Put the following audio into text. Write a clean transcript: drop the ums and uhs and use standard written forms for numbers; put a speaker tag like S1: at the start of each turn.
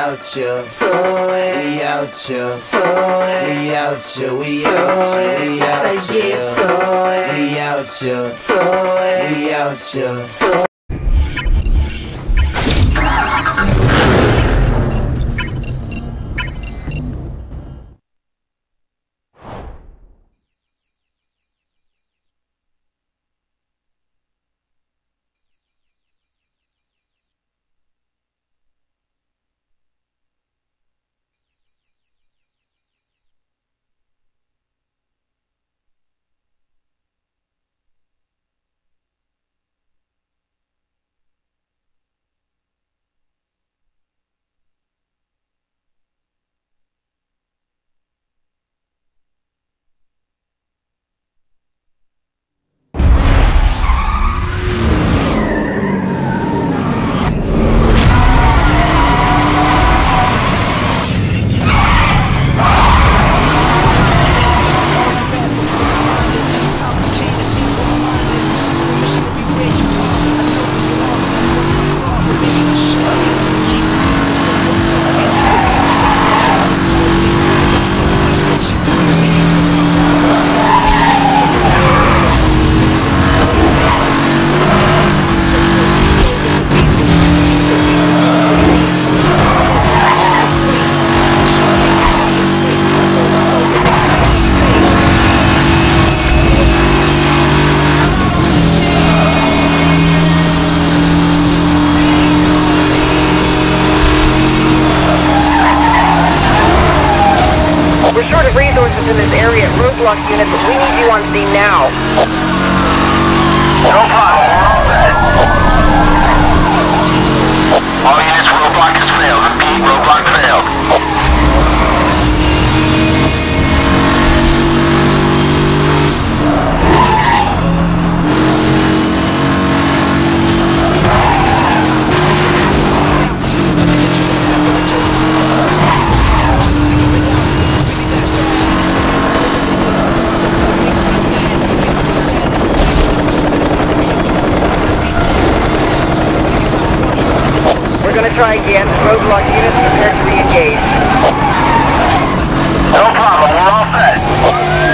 S1: out here, we out here, we out here, we out here, we out here, we out here, we out here.
S2: We're short of resources in this area at roadblock unit, but we need you on scene now.
S3: No problem, we're all set. All units, roadblock has failed. Repeat, roadblock failed.
S2: We're going to try again. Roadblock units prepared to re-engage.
S3: No problem, we're all set.